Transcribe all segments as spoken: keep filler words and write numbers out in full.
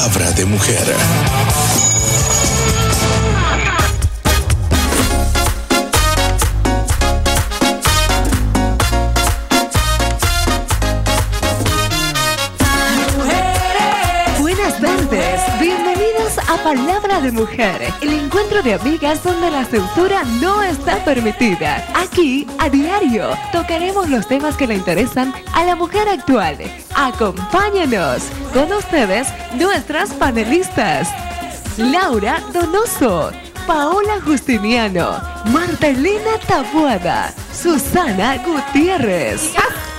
Palabra de mujer. A Palabra de Mujer, el encuentro de amigas donde la censura no está permitida. Aquí, a diario, tocaremos los temas que le interesan a la mujer actual. Acompáñanos. Con ustedes, nuestras panelistas. Laura Donoso, Paola Justiniano, Martelena Taboada, Susana Gutiérrez.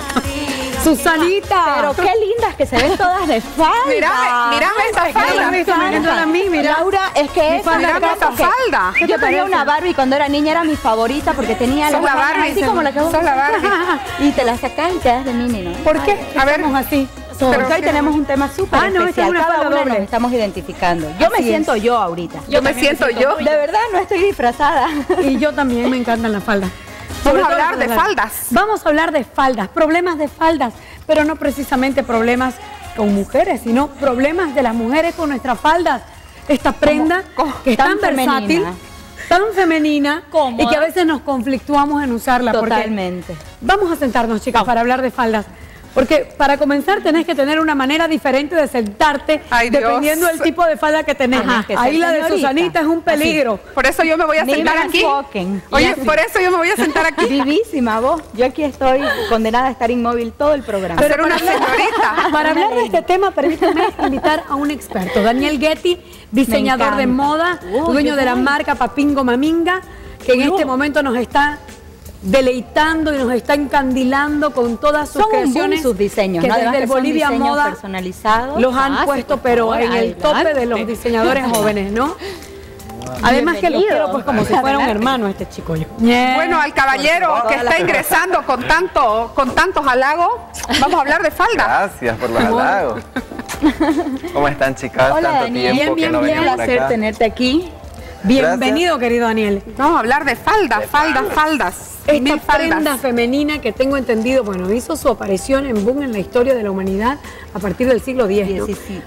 Susanita, pero qué lindas que se ven todas de falda. Mírame, mírame esa falda. Mírame a mí, mira. Laura, es que esa falda, esa falda. Yo tenía una Barbie cuando era niña, era mi favorita porque tenía la Barbie, así como la que vos. Sos la Barbie. Y te la sacás y te das de mini, ¿no? ¿Por qué? A ver, así. Porque hoy tenemos un tema súper ah, no, especial. Una Cada una doble. nos estamos identificando. Yo así me siento es. yo ahorita. Yo, yo me siento yo. yo. De verdad, no estoy disfrazada. Y yo también me encantan las faldas. Vamos a hablar de faldas. Vamos a hablar de faldas, problemas de faldas, pero no precisamente problemas con mujeres, sino problemas de las mujeres con nuestras faldas. Esta prenda ¿Cómo? que es tan, tan versátil, tan femenina, cómoda, y que a veces nos conflictuamos en usarla. Totalmente. Porque vamos a sentarnos, chicas, para hablar de faldas. Porque para comenzar tenés que tener una manera diferente de sentarte. Ay, dependiendo del tipo de falda que tenés. Ajá, que ahí la de Susanita es un peligro. Así. Por eso yo me voy a sentar aquí. Oye, por eso yo me voy a sentar aquí. Vivísima vos. Yo aquí estoy condenada a estar inmóvil todo el programa. Pero ser una señorita. Para hablar de este tema, permítame invitar a un experto. Daniel Getty, diseñador de moda, uh, dueño de la marca Papingo Maminga, que en uh. este momento nos está deleitando y nos está encandilando con todas sus Son creaciones, sus diseños, que ¿no? desde el Bolivia Moda personalizados los han ah, puesto, pero en el tope de los diseñadores jóvenes, ¿no? Además que lo quiero pues como si fuera un hermano este chico yo. Yeah. Bueno, al caballero que está ingresando con tanto, con tantos halagos, vamos a hablar de falda. Gracias por los halagos. ¿Cómo están, chicas? Hola, Tanto Daniel. tiempo Bien, bien, que no bien. Un placer tenerte aquí. Bienvenido, querido Daniel. Vamos a hablar de faldas, faldas, faldas. Esta prenda femenina que tengo entendido, bueno, hizo su aparición en boom en la historia de la humanidad a partir del siglo diez, ¿no?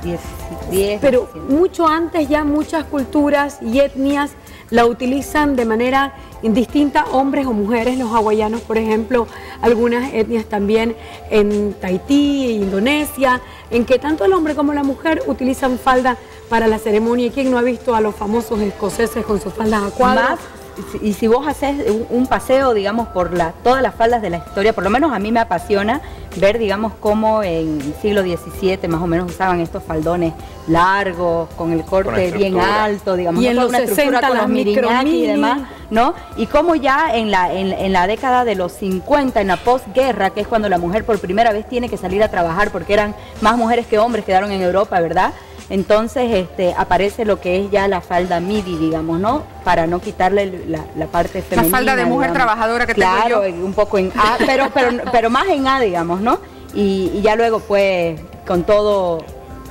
diez, pero mucho antes ya muchas culturas y etnias la utilizan de manera indistinta, hombres o mujeres, los hawaianos, por ejemplo, algunas etnias también en Tahití, Indonesia, en que tanto el hombre como la mujer utilizan falda para la ceremonia. ¿Y quién no ha visto a los famosos escoceses con sus faldas a cuadros? Y si vos haces un paseo, digamos, por la, todas las faldas de la historia, por lo menos a mí me apasiona ver, digamos, cómo en el siglo diecisiete más o menos usaban estos faldones largos, con el corte con bien alto, digamos, y en los sesenta con los miriñaki y demás, ¿no? Y cómo ya en la, en, en la década de los cincuenta, en la posguerra, que es cuando la mujer por primera vez tiene que salir a trabajar, porque eran más mujeres que hombres, quedaron en Europa, ¿verdad? Entonces este, aparece lo que es ya la falda midi, digamos, ¿no? Para no quitarle la, la parte femenina. La falda de mujer digamos. Trabajadora que claro, tengo yo. Claro, un poco en A, pero, pero, pero más en A, digamos, ¿no? Y, y ya luego, pues, con todo...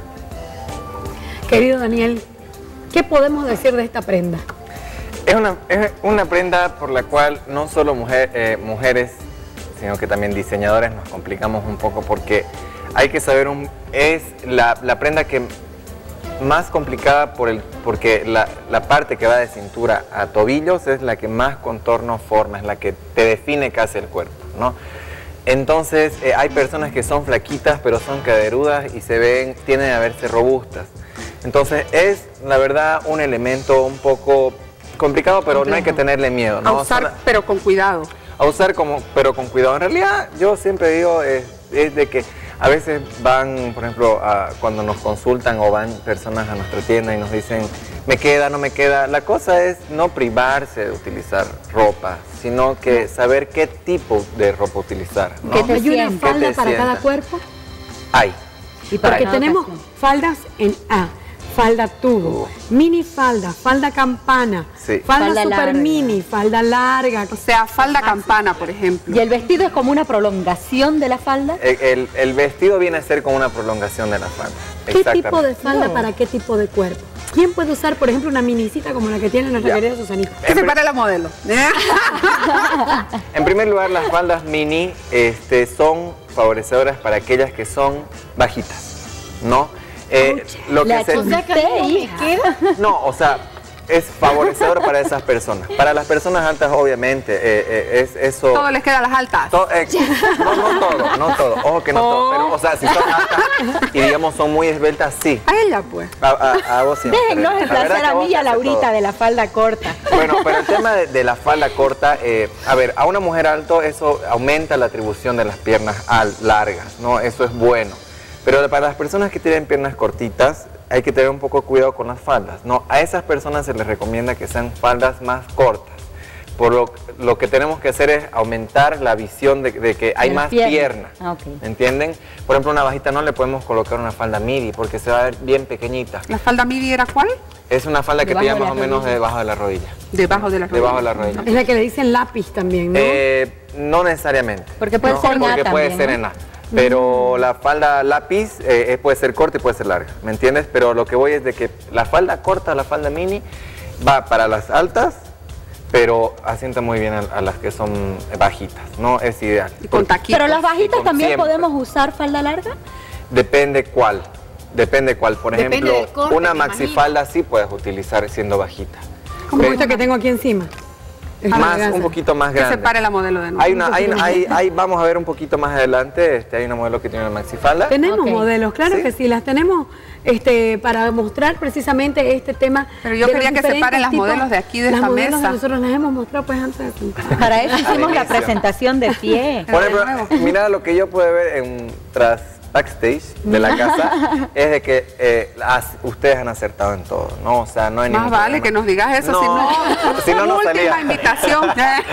Querido Daniel, ¿qué podemos decir de esta prenda? Es una, es una prenda por la cual no solo mujer, eh, mujeres, sino que también diseñadores nos complicamos un poco porque hay que saber, un, es la, la prenda que... más complicada por el, porque la, la parte que va de cintura a tobillos es la que más contorno forma, es la que te define casi el cuerpo, ¿no? Entonces eh, hay personas que son flaquitas pero son caderudas y se ven, tienden a verse robustas. Entonces es la verdad un elemento un poco complicado, pero complejo. No hay que tenerle miedo, ¿no? A usar Son, pero con cuidado. A usar como, pero con cuidado. En realidad yo siempre digo es, es de que a veces van, por ejemplo, a, cuando nos consultan o van personas a nuestra tienda y nos dicen, me queda, no me queda. La cosa es no privarse de utilizar ropa, sino que saber qué tipo de ropa utilizar, ¿no? ¿Que te ¿Hay una falda para sienta? Cada cuerpo? Hay. Y para Porque tenemos ocasión. Faldas en A, falda tubo, uh. mini falda, falda campana, sí. falda, falda super larga. Mini, falda larga. O sea, falda ah, campana, por ejemplo. ¿Y el vestido es como una prolongación de la falda? El, el, el vestido viene a ser como una prolongación de la falda. ¿Qué tipo de falda no. para qué tipo de cuerpo? ¿Quién puede usar, por ejemplo, una minicita como la que tiene nuestra querida Susanita? ¿Qué se para la modelo? En primer lugar, las faldas mini este, son favorecedoras para aquellas que son bajitas, ¿no? Eh, lo que se... O sea, que me queda. No, o sea, es favorecedor para esas personas. Para las personas altas, obviamente, eh, eh, es eso... Todo les queda a las altas. To, eh, no, no todo, no todo. Ojo que no oh. todo. Pero, o sea, si son altas y, digamos, son muy esbeltas, sí. A ella, pues. A, a, a vos siempre. Déjennos emplazar a mí y a Laurita de la falda corta. Bueno, pero el tema de, de la falda corta, eh, a ver, a una mujer alto eso aumenta la atribución de las piernas al, largas, ¿no? Eso es bueno. Pero para las personas que tienen piernas cortitas, hay que tener un poco de cuidado con las faldas, ¿no? A esas personas se les recomienda que sean faldas más cortas. Por lo, lo que tenemos que hacer es aumentar la visión de, de que hay más pierna, pierna ah, okay. ¿entienden? Por ejemplo, a una bajita no le podemos colocar una falda midi porque se va a ver bien pequeñita. ¿La falda midi era cuál? Es una falda que pilla más o menos debajo de la rodilla. Debajo de la rodilla. Debajo de la rodilla. Es la que le dicen lápiz también, ¿no? Eh, no necesariamente. Porque puede no, ser porque en A puede también, ser ¿no? en A. Pero la falda lápiz eh, puede ser corta y puede ser larga, ¿me entiendes? Pero lo que voy es de que la falda corta, la falda mini, va para las altas, pero asienta muy bien a, a las que son bajitas, ¿no? Es ideal. Y con taquitos. Pero las bajitas también siempre. podemos usar falda larga. Depende cuál, depende cuál. Por Depende ejemplo, del corte, una maxifalda sí puedes utilizar siendo bajita. Como esta que tengo aquí encima. Más, un poquito más grande. Que separe la modelo de nuevo. Hay una, hay, hay, hay, vamos a ver un poquito más adelante, este, hay una modelo que tiene una maxifalda. Tenemos okay. modelos, claro ¿Sí? que sí, las tenemos este, para mostrar precisamente este tema. Pero yo quería que separen las tipos, modelos de aquí de esta mesa. Que nosotros las hemos mostrado pues antes de sentar. Para eso hicimos la presentación de pie. Por ejemplo, mira lo que yo pude ver en tras backstage de la casa es de que eh, as, ustedes han acertado en todo, ¿no? O sea, no hay ningún Más vale problema. que nos digas eso, no, si no, si no, no última salía. invitación.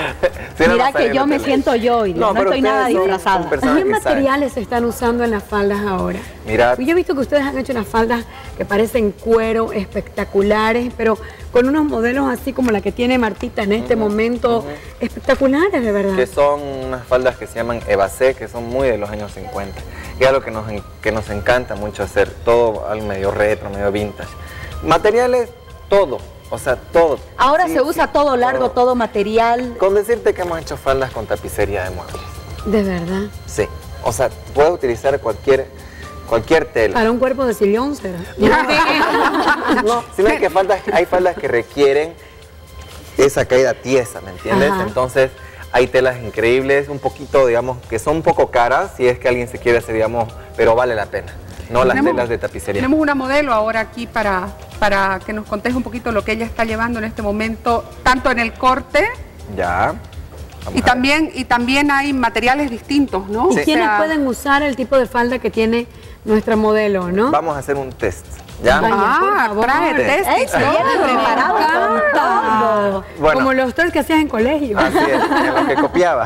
si no, Mira no que yo me siento yo y no, no estoy nada disfrazada. ¿Qué materiales se están usando en las faldas ahora? Mira, yo he visto que ustedes han hecho unas faldas que parecen cuero, espectaculares, pero con unos modelos así como la que tiene Martita en este uh -huh, momento, uh -huh. espectaculares de verdad. Que son unas faldas que se llaman Evasé, que son muy de los años cincuenta. Y es algo que nos, que nos encanta mucho hacer, todo algo medio retro, medio vintage. Materiales, todo, o sea, todo. Ahora sí, se usa sí, todo largo, todo. todo material. Con decirte que hemos hecho faldas con tapicería de muebles. ¿De verdad? Sí, o sea, puedes utilizar cualquier, cualquier tela. Para un cuerpo de sillón, ¿será? No, sino que faldas, hay faldas que requieren esa caída tiesa, ¿me entiendes? Ajá. Entonces, hay telas increíbles, un poquito, digamos, que son un poco caras, si es que alguien se quiere hacer, digamos, pero vale la pena, no las telas de tapicería. Tenemos una modelo ahora aquí para, para que nos contes un poquito lo que ella está llevando en este momento, tanto en el corte. Ya. Y también, y también hay materiales distintos, ¿no? Sí. ¿Y quiénes o sea, pueden usar el tipo de falda que tiene nuestra modelo, no? Vamos a hacer un test. ¿Ya? Ah, trae el test. ¿Eh? Se viene preparado con todo. Bueno, como los test que hacías en colegio. Así es, en los que copiaba.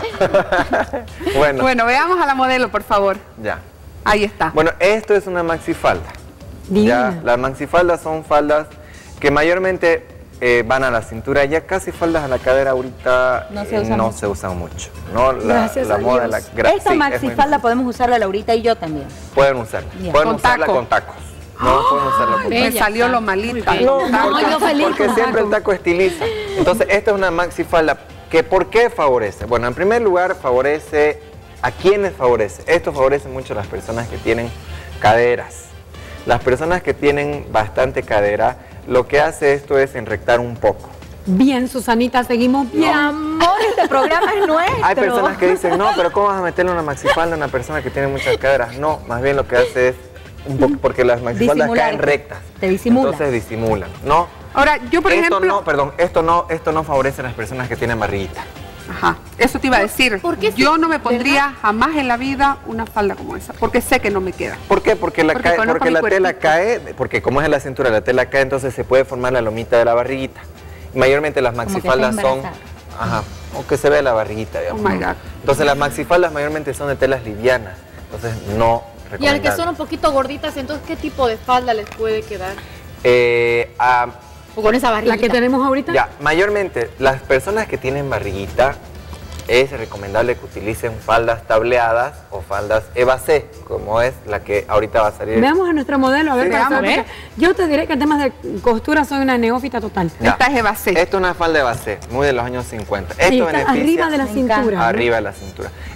bueno. bueno, veamos a la modelo, por favor. Ya. Ahí está. Bueno, esto es una maxifalda. Divina. Ya, las maxifaldas son faldas que mayormente eh, van a la cintura. Ya casi faldas a la cadera ahorita no se, eh, usa no se usan mucho. ¿no? La, Gracias la a moda Dios. de la Esta sí, maxifalda podemos usarla Laurita y yo también. Pueden usarla. Yeah. Pueden con usarla taco. con tacos. No, podemos usarla con Me salió lo malita. No, no, porque, yo feliz porque siempre el taco estiliza. Entonces, esta es una maxifalda que ¿por qué favorece? Bueno, en primer lugar, favorece a quienes favorece. Esto favorece mucho a las personas que tienen caderas. Las personas que tienen bastante cadera, lo que hace esto es enrectar un poco. Bien, Susanita, seguimos bien. No. Amor, este programa es nuestro. Hay personas que dicen, no, pero ¿cómo vas a meterle una maxifalda a una persona que tiene muchas caderas? No, más bien lo que hace es un poco, porque las maxifaldas caen rectas. Te disimulan. Entonces disimulan, ¿no? Ahora, yo por esto ejemplo... No, perdón, esto no, esto no favorece a las personas que tienen barriguita. Ajá, eso te iba a decir. ¿Por qué yo no me pondría ¿verdad? jamás en la vida una falda como esa, porque sé que no me queda. ¿Por qué? Porque la, porque cae, porque la tela cae, porque como es en la cintura, la tela cae, entonces se puede formar la lomita de la barriguita. Y mayormente las maxifaldas son... Ajá, o que se ve la barriguita, digamos. Oh my God. Entonces las maxifaldas mayormente son de telas livianas, entonces no... Y al que son un poquito gorditas, entonces, ¿qué tipo de falda les puede quedar? Eh, uh, o con esa barriguita. ¿La que tenemos ahorita? Ya, mayormente, las personas que tienen barriguita, es recomendable que utilicen faldas tableadas o faldas Evasé, como es la que ahorita va a salir. Veamos a nuestra modelo, a ver, sí, qué vamos, ver. Yo te diré que en temas de costura soy una neófita total. Ya. Esta es Evasé. Esto es una falda Evasé, muy de los años cincuenta. Esto beneficia arriba de la cintura. Arriba de la cintura.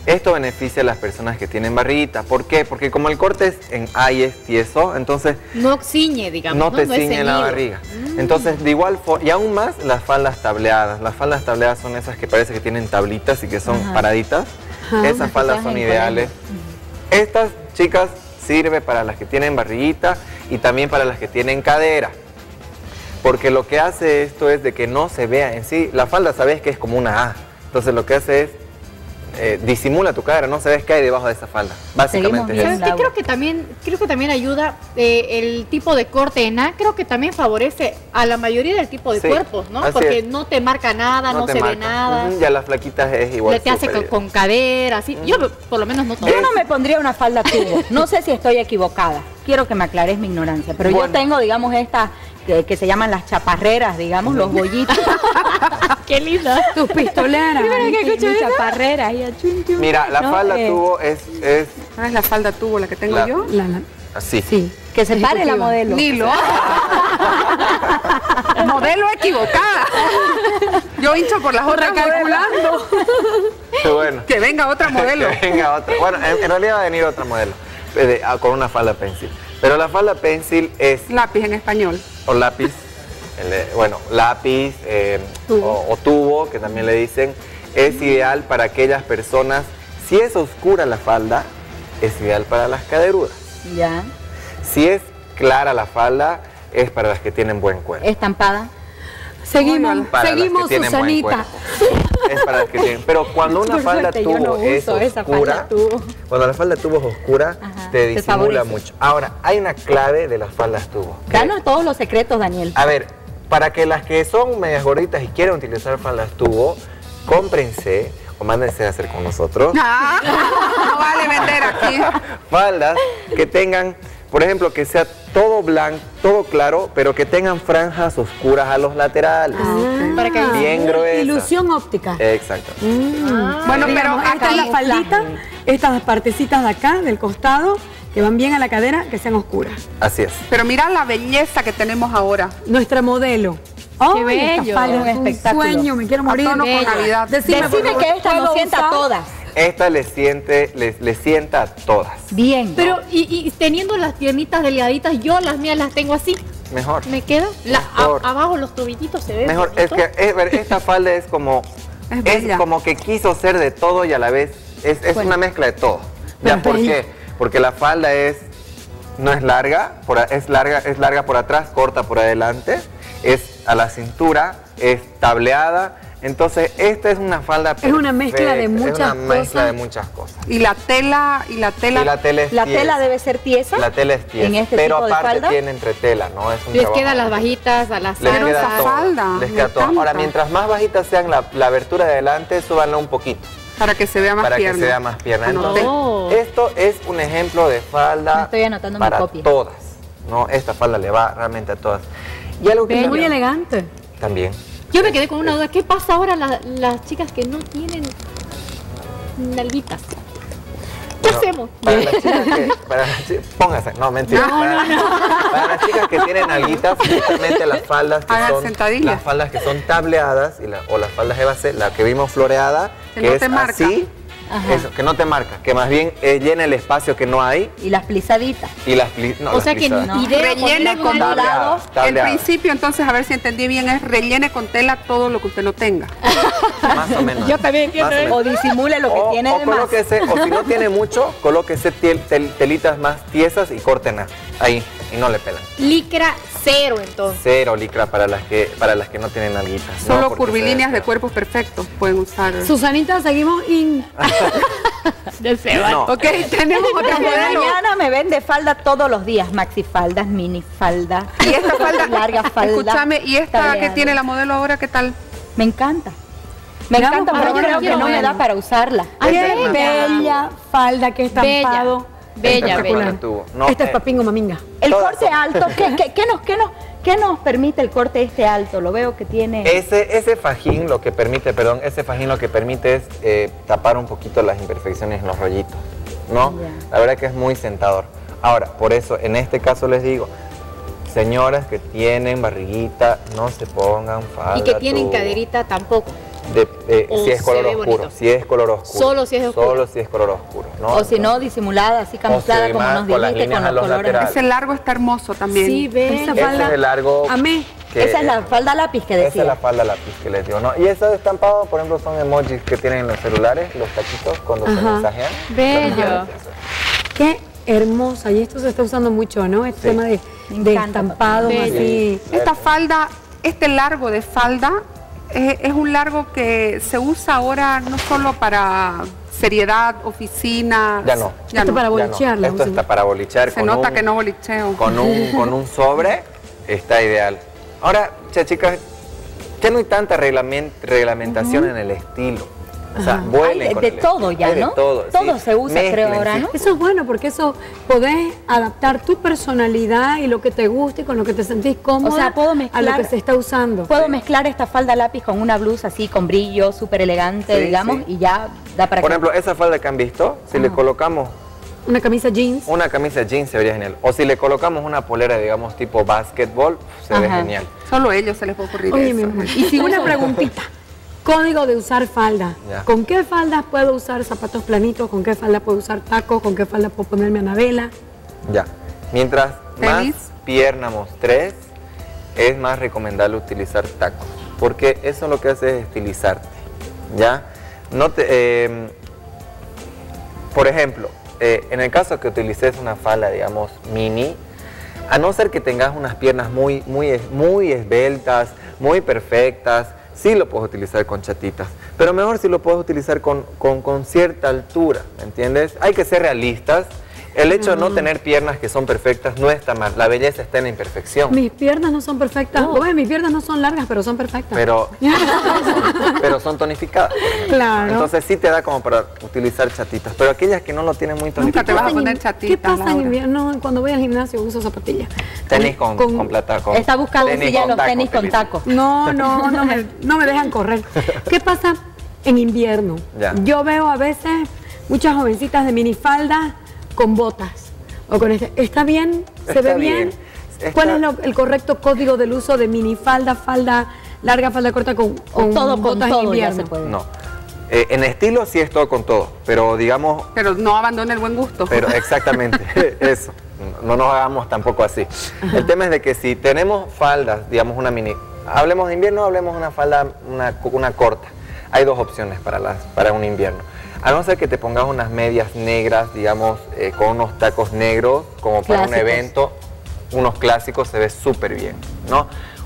Esto beneficia a las personas que tienen barriguita. ¿Por qué? Porque como el corte es en A y es tieso, entonces... No ciñe, digamos. No, No te no es ciñe la ceñido. barriga. Mm. Entonces, de igual forma, y aún más las faldas tableadas. Las faldas tableadas son esas que parece que tienen tablitas y que son Ajá. paraditas. Ajá. Esas faldas son ideales. Uh-huh. Estas, chicas, sirve para las que tienen barriguita y también para las que tienen cadera. Porque lo que hace esto es de que no se vea en sí. La falda, sabes que es como una A. Entonces, lo que hace es Eh, disimula tu cadera, no sabes qué hay debajo de esa falda. Básicamente es eso. Creo que también, creo que también ayuda eh, el tipo de corte en A, creo que también favorece a la mayoría del tipo de sí, cuerpos, ¿no? Porque es. no te marca nada, no, no se marca. ve nada. Uh-huh, ya las flaquitas es igual. Le te hace con, con cadera, así. Uh-huh. Yo por lo menos no todo. Yo no me pondría una falda tubo. No sé si estoy equivocada. Quiero que me aclares mi ignorancia. Pero bueno. yo tengo, digamos, estas que, que se llaman las chaparreras, digamos, los bollitos. Qué linda. Tus pistoleras. ¿Qué mis chaparreras. Y chun, chun. Mira, la no, falda eh. tubo es, es... Ah, es la falda tubo la que tengo la, yo. La, la. Así. Sí. Que se pare la modelo. Ni lo modelo equivocada. Yo hincho por las otras calculando. Bueno. Que venga otra modelo. Que venga otra. Bueno, en, en realidad va a venir otra modelo. De, a, con una falda pencil. Pero la falda pencil es... Lápiz en español. O lápiz. El, bueno, lápiz eh, tubo. O, o tubo, que también le dicen, es ideal para aquellas personas, si es oscura la falda, es ideal para las caderudas. Ya. Si es clara la falda, es para las que tienen buen cuerpo. ¿Estampada? Seguimos, para seguimos, Susanita. Es para las que tienen. Pero cuando una falda tubo no es oscura, tubo. cuando la falda tubo es oscura, Ajá, te disimula mucho. Ahora, hay una clave de las faldas tubo. Danos todos los secretos, Daniel. A ver, para que las que son medias gorditas y quieran utilizar faldas tubo, cómprense o mándense a hacer con nosotros. Ah, no vale vender aquí. Faldas que tengan, por ejemplo, que sea todo blanco, todo claro, pero que tengan franjas oscuras a los laterales. Ah, para que bien gruesas. Ilusión óptica. Exacto. Mm. Ah, bueno, pero acá la faldita, estas partecitas de acá, del costado, que van bien a la cadera, que sean oscuras. Así es. Pero mira la belleza que tenemos ahora. Nuestra modelo. ¡Oh, qué bello! Esta falda es un espectáculo. Sueño, me quiero morir. A tono con Navidad. Decime, Decime que esta nos sienta a todas. Esta le siente, le, le sienta a todas. Bien. Pero, ¿no? y, y teniendo las piernitas delgaditas, yo las mías las tengo así. Mejor. ¿Me queda? La, a, abajo los tobillitos se ven. Mejor. Es que es, esta falda es como, es, es como que quiso ser de todo y a la vez es, es bueno. una mezcla de todo. ¿Ya por qué? Porque la falda es, no es larga, por, es larga, es larga por atrás, corta por adelante, es a la cintura, es tableada. Entonces, esta es una falda perfecta. Es una mezcla de muchas cosas. Es una mezcla cosas. de muchas cosas. Y la tela, y la tela. Y la tela es La tiesa. tela debe ser tiesa. La tela es tiesa. En este pero tipo de aparte falda? tiene entretela, ¿no? Es un Les trabajo. quedan las bajitas, a las Les pero queda esa todo. falda. Les queda todo. Ahora, mientras más bajitas sean la, la abertura de adelante, súbanla un poquito. Para que se vea más para pierna. Para que se vea más pierna. Entonces, oh. esto es un ejemplo de falda estoy anotando para mi copia. todas. ¿No? Esta falda le va realmente a todas. Y algo que muy elegante. También. Yo me quedé con una duda. ¿Qué pasa ahora la, las chicas que no tienen nalguitas? ¿Qué no, hacemos? Para las chicas que... Para las chicas, póngase, no, mentira. No, para, no, no. para las chicas que tienen nalguitas, justamente las faldas que Hagan son... sentadillas. Las faldas que son tableadas y la, o las faldas de base, la que vimos floreada, que, que no es te marca. así, eso, que no te marca, que más bien eh, llena el espacio que no hay. Y las plisaditas. Y las pli, no, o las sea que plisadas. no. Rellene con tableadas, el principio, entonces, a ver si entendí bien, es rellene con tela todo lo que usted no tenga. Más o menos. Yo también entiendo eso. O disimule lo que o, tiene o de más. colóquese, o si no tiene mucho, colóquese tel, tel, telitas más tiesas y córtenla ahí y no le pelan. Licra cero, entonces. Cero licra para las que para las que no tienen alguitas. Solo no, curvilíneas de cuerpos perfectos pueden usar. Susanita, seguimos in... de Seba. No. Ok, tenemos otra Desde modelo. mañana me vende falda todos los días, maxi faldas, mini falda. Y esta falda, larga falda. escúchame, ¿y esta tableada. que tiene la modelo ahora qué tal? Me encanta. Me Veamos, encanta, pero ahora creo quiero que no me verlo. da para usarla. Ay, Esta qué es una bella falda, qué estampado. Bella, Espectacular. bella. Tuvo. No, Este es eh, papingo maminga. El Todas corte son- alto, ¿qué, qué, qué nos, qué, nos, ¿qué nos permite el corte este alto? Lo veo que tiene... Ese, ese fajín lo que permite, perdón, ese fajín lo que permite es eh, tapar un poquito las imperfecciones en los rollitos, ¿no? Ya. La verdad que es muy sentador. Ahora, por eso, en este caso les digo, señoras que tienen barriguita, no se pongan falda Y que tienen tubo. caderita tampoco. de, eh, O si es color se ve oscuro. bonito. Si es color oscuro. Solo si es oscuro. Solo si es color oscuro. ¿no? O si no, disimulada, así camuflada, ve como más nos con las dijiste, líneas con a los los colores. laterales. Ese largo está hermoso también. Sí, ve. Esa Ese falda, es el largo. amé. que- Esa es la falda lápiz que Esa decía. es la falda lápiz que les digo, ¿no? Y esos estampados, por ejemplo, son emojis que tienen en los celulares, los taquitos, cuando se Ajá. mensajean. Bello. Qué hermosa. Y esto se está usando mucho, ¿no? Este Sí. tema de, Me de encanta, estampados Bello. así. Esta falda, este largo de falda, es, es un largo que se usa ahora no solo para seriedad, oficina. Ya no. Ya Esto no. para Ya no. bolichearla. Esto está para bolichear. Se con nota un- que no bolicheo. Con un, con un sobre está ideal. Ahora, ya chicas, ya no hay tanta reglament- reglamentación en el estilo. O sea, Hay vuelen de, con de el todo estilo. ya, Hay de ¿no? todo, sí. se usa, creo, Mezclen, ahora, sí. ¿no? Eso es bueno porque eso podés adaptar tu personalidad y lo que te guste, con lo que te sentís cómoda O sea, puedo a lo mezclar- que se está usando. Puedo mezclar esta falda lápiz con una blusa así, con brillo, súper elegante, Sí, digamos, sí. y ya da para Por que... ejemplo, esa falda que han visto, si le colocamos Una camisa jeans. una camisa jeans se vería genial. O si le colocamos una polera, digamos, tipo básquetbol, se ve Ajá. genial. Solo a ellos se les puede ocurrir Oye, eso. mi amor. Y si una preguntita. Código de usar falda. Ya. ¿Con qué faldas puedo usar zapatos planitos? ¿Con qué falda puedo usar tacos? ¿Con qué falda puedo ponerme anabela? Ya. Mientras Tenis. más pierna mostres, es más recomendable utilizar tacos. Porque eso lo que hace es estilizarte. ¿Ya? No te, eh, por ejemplo, eh, en el caso que utilices una falda, digamos, mini, a no ser que tengas unas piernas muy, muy, es- muy esbeltas, muy perfectas, sí lo puedes utilizar con chatitas. Pero mejor si lo puedes utilizar con, con, con cierta altura, ¿me entiendes? Hay que ser realistas. El hecho de no tener piernas que son perfectas no está mal. La belleza está en la imperfección. Mis piernas no son perfectas. Bueno, mis piernas no son largas, pero son perfectas. Pero, pero son tonificadas. por ejemplo. Claro. Entonces sí te da como para utilizar chatitas. Pero aquellas que no lo tienen muy Nunca te tonificado, vas a pasa en poner in- chatita, ¿Qué pasa en Laura. invierno? Cuando voy al gimnasio uso zapatillas. tenis con, con, plata. Con, Está buscando tenis si ya con los taco, tenis con Felipe. taco. No, no, no me, no me dejan correr. ¿Qué pasa en invierno? Ya. Yo veo a veces muchas jovencitas de minifalda con botas. O con este. ¿Está bien? ¿Se Está ve bien? bien. Está- ¿Cuál es lo- el correcto código del uso de minifalda, falda larga, falda corta con, con todo, con botas en todo ya invierno? se puede. No. Eh, en estilo sí es todo con todo. Pero digamos, Pero no abandone el buen gusto. pero exactamente eso. No nos hagamos tampoco así. El tema es de que si tenemos faldas, digamos una mini, hablemos de invierno, hablemos de una falda, una, una corta. Hay dos opciones para, las, para un invierno. A no ser que te pongas unas medias negras, digamos, eh, con unos tacos negros, como para un Clásicos. evento, unos clásicos, se ve súper bien, ¿no?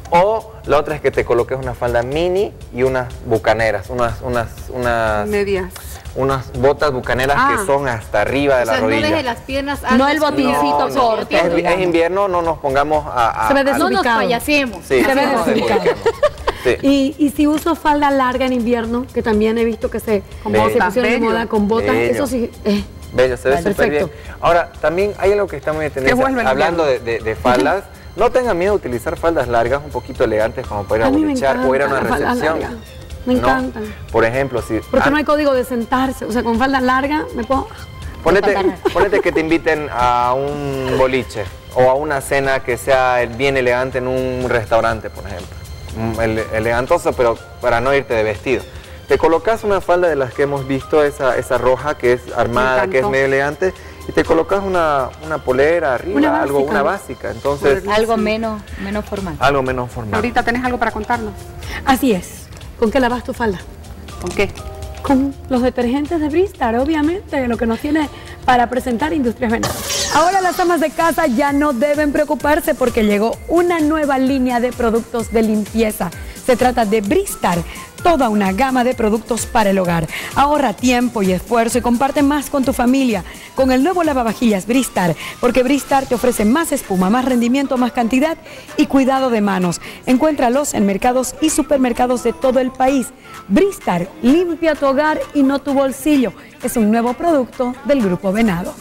O la otra es que te coloques una falda mini y unas bucaneras, unas, unas, unas, Medias. unas botas bucaneras Ah. que son hasta arriba de O la sea, no rodilla. deje las piernas altas. No el botincito No, no. corto. Es, es digamos. invierno, no nos pongamos a... a- Se ve a- No nos desubicado. payasemos. Sí, se ve no nos desubicado. desubicamos. Sí. Y, y si uso falda larga en invierno, que también he visto que se, Con se botas, pusieron de bello. moda con botas, Bello. eso sí. eh, Bello, se ve Perfecto. súper bien. Ahora, también hay algo que está muy de tendencia, vuelve el hablando de, de- de faldas, no tengan miedo de utilizar faldas largas, un poquito elegantes, como para ir a, A mí me bolichear o ir a una encantan las faldas recepción. largas. Me ¿no? encantan. Por ejemplo, si... Porque ah, no hay código de sentarse. O sea, con falda larga me puedo. Ponete, ponete que te inviten a un boliche o a una cena que sea bien elegante en un restaurante, por ejemplo. Mm, ele- elegantoso, pero para no irte de vestido. Te colocas una falda de las que hemos visto, esa, esa roja que es armada, que es encantó. medio elegante, y te colocas una, una polera arriba, Una algo, básica. una básica. Entonces, Algo menos, menos formal. algo menos formal. Ahorita tenés algo para contarnos. Así es. ¿Con qué lavas tu falda? ¿Con qué? Con los detergentes de Bristar, obviamente, lo que nos tiene para presentar Industrias Venado. Ahora las amas de casa ya no deben preocuparse porque llegó una nueva línea de productos de limpieza. Se trata de Bristar, toda una gama de productos para el hogar. Ahorra tiempo y esfuerzo y comparte más con tu familia con el nuevo lavavajillas Bristar, porque Bristar te ofrece más espuma, más rendimiento, más cantidad y cuidado de manos. Encuéntralos en mercados y supermercados de todo el país. Bristar, limpia tu hogar y no tu bolsillo. Es un nuevo producto del Grupo Venado.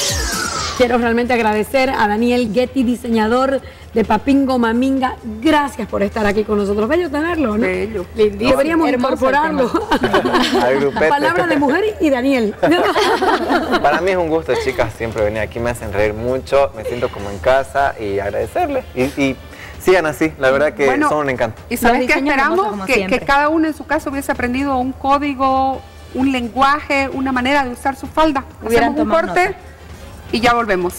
Quiero realmente agradecer a Daniel Getty, diseñador de Papingo Maminga. Gracias por estar aquí con nosotros. Bello tenerlo, ¿no? Bello. Lindísimo. Deberíamos Hermoso el incorporarlo. Al grupete. Palabra de mujer y Daniel. Para mí es un gusto, chicas, siempre venir aquí, me hacen reír mucho, me siento como en casa y agradecerles. Y, y sigan así, la verdad que bueno, son un encanto. ¿Y sabes qué esperamos? Que, que cada uno en su caso hubiese aprendido un código, un lenguaje, una manera de usar su falda. Hubieran Hacemos un corte nota. y ya volvemos.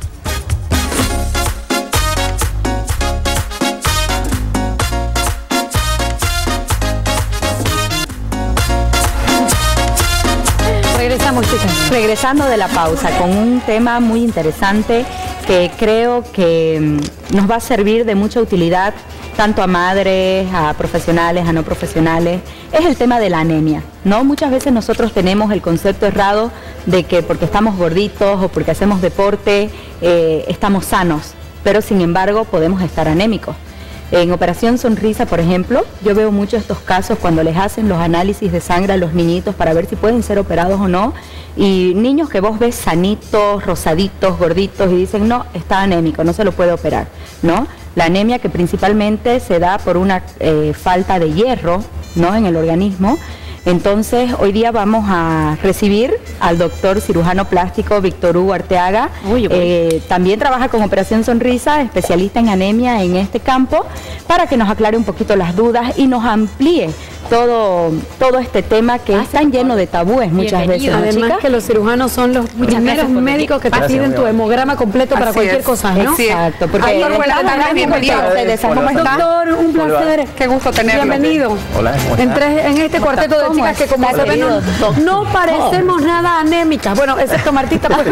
Regresamos, chicas. Regresando de la pausa con un tema muy interesante que creo que mm, nos va a servir de mucha utilidad tanto a madres, a profesionales, a no profesionales, es el tema de la anemia, ¿no? Muchas veces nosotros tenemos el concepto errado de que porque estamos gorditos o porque hacemos deporte eh, estamos sanos, pero sin embargo podemos estar anémicos. En Operación Sonrisa, por ejemplo, yo veo muchos estos casos cuando les hacen los análisis de sangre a los niñitos para ver si pueden ser operados o no, y niños que vos ves sanitos, rosaditos, gorditos, y dicen, no, está anémico, no se lo puede operar, ¿no? La anemia que principalmente se da por una eh, falta de hierro, ¿no?, en el organismo. Entonces, hoy día vamos a recibir al doctor cirujano plástico Víctor Hugo Arteaga. Uy, uy. Eh, también trabaja con Operación Sonrisa, especialista en anemia en este campo, para que nos aclare un poquito las dudas y nos amplíe todo, todo este tema que ah, es tan lleno de tabúes muchas veces, ¿no, además chicas? que los cirujanos son los Muchas primeros médicos que te Gracias, piden tu hemograma completo para Así cualquier es. cosa, ¿no? Así es. Exacto, porque Ay, el- buenas tardes, bienvenido. ¿Cómo está? Doctor, un placer. Qué gusto tenerlo. Bienvenido. Hola, ¿cómo estás? En, tres- en este cuarteto de ¿Cómo chicas que como está, se ven querido no, doctor? no parecemos nada anémicas. Bueno, excepto Martita. Pues.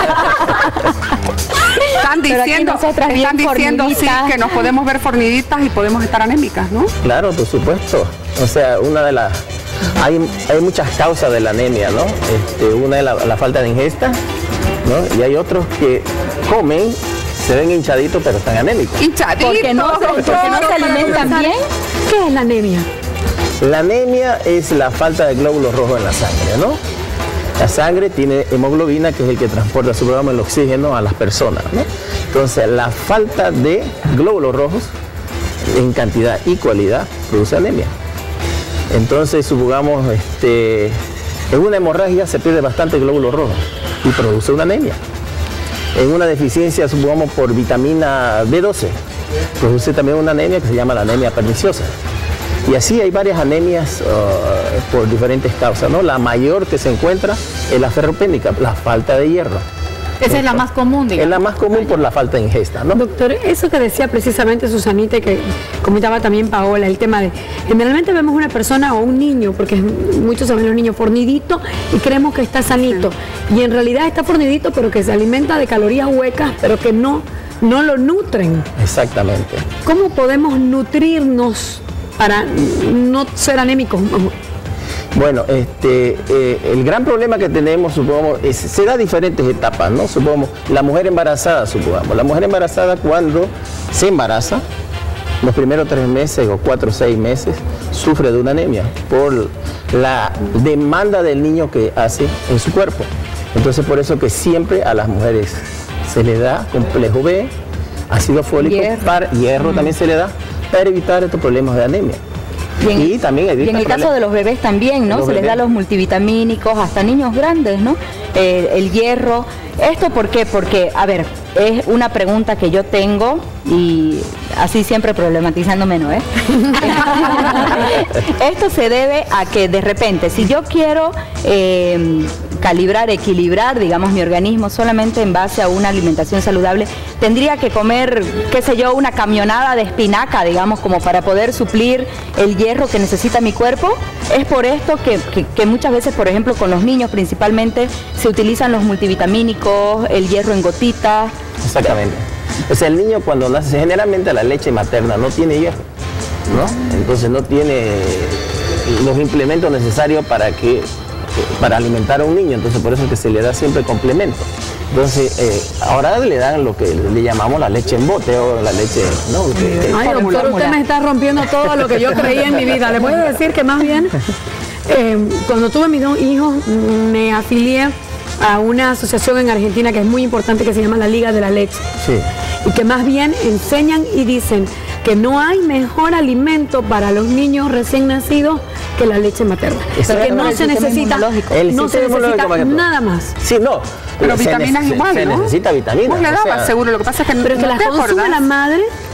Están Pero aquí diciendo, nosotras bien están diciendo sí, forniditas. que nos podemos ver forniditas y podemos estar anémicas, ¿no? Claro, por supuesto. O sea, una de las... Hay, hay muchas causas de la anemia, ¿no? Este, una es la, la falta de ingesta, ¿no? Y hay otros que comen, se ven hinchaditos, pero están anémicos. Hinchaditos. Porque no se, porque no se alimentan bien. ¿Qué es la anemia? La anemia es la falta de glóbulos rojos en la sangre, ¿no? La sangre tiene hemoglobina, que es el que transporta, supongamos, el oxígeno a las personas, ¿no? Entonces, la falta de glóbulos rojos en cantidad y cualidad produce anemia. Entonces, supongamos, este, en una hemorragia se pierde bastante glóbulos rojos y produce una anemia. En una deficiencia, supongamos, por vitamina B doce, produce también una anemia que se llama la anemia perniciosa. Y así hay varias anemias uh, por diferentes causas, ¿no? La mayor que se encuentra es la ferropénica, la falta de hierro. Esa es la más común, digamos. Es la más común por la falta de ingesta, ¿no? Doctor, eso que decía precisamente Susanita y que comentaba también Paola, el tema de, generalmente vemos una persona o un niño, porque muchos saben los niños, fornidito y creemos que está sanito. Y en realidad está fornidito, pero que se alimenta de calorías huecas, pero que no, no lo nutren. Exactamente. ¿Cómo podemos nutrirnos para no ser anémicos? Bueno, este, eh, el gran problema que tenemos, supongamos, es, se da diferentes etapas, ¿no? Supongamos, la mujer embarazada, supongamos. La mujer embarazada cuando se embaraza, los primeros tres meses o cuatro o seis meses, sufre de una anemia por la demanda del niño que hace en su cuerpo. Entonces, por eso que siempre a las mujeres se le da complejo B, ácido fólico, Hierro. para, hierro mm. también se le da, para evitar estos problemas de anemia. Y en, y también evita y en el caso problemas. de los bebés también, ¿no? Los Se les da bebés. los multivitamínicos, hasta niños grandes, ¿no? Eh, el hierro. ¿Esto por qué? Porque, a ver, es una pregunta que yo tengo y así siempre problematizándome, ¿no? ¿Eh? Esto se debe a que de repente, si yo quiero eh, calibrar, equilibrar, digamos, mi organismo solamente en base a una alimentación saludable, tendría que comer, qué sé yo, una camionada de espinaca, digamos, como para poder suplir el hierro que necesita mi cuerpo. Es por esto que, que, que muchas veces, por ejemplo, con los niños principalmente, se utilizan los multivitamínicos, el hierro en gotitas. Exactamente. O sea, el niño cuando nace, generalmente la leche materna no tiene hierro, ¿no? Entonces no tiene los implementos necesarios para que para alimentar a un niño, entonces por eso es que se le da siempre complemento. Entonces, eh, ahora le dan lo que le llamamos la leche en bote o la leche, ¿no? Que, Ay, doctor, usted me está rompiendo todo lo que yo creía en mi vida. Le puedo decir que más bien, eh, cuando tuve mis dos hijos, me afilié a una asociación en Argentina que es muy importante, que se llama la Liga de la Leche. Sí. Y que más bien enseñan y dicen que no hay mejor alimento para los niños recién nacidos que la leche materna. Exacto. Que no El se sistema necesita, inmunológico. El no se sistema inmunológico, necesita por ejemplo. nada más. Sí, no. Pero se vitaminas nece- igual, se ¿no? necesita vitaminas. Vos le o dabas sea, seguro, lo que pasa es que Pero es que no las te consume acordás. la madre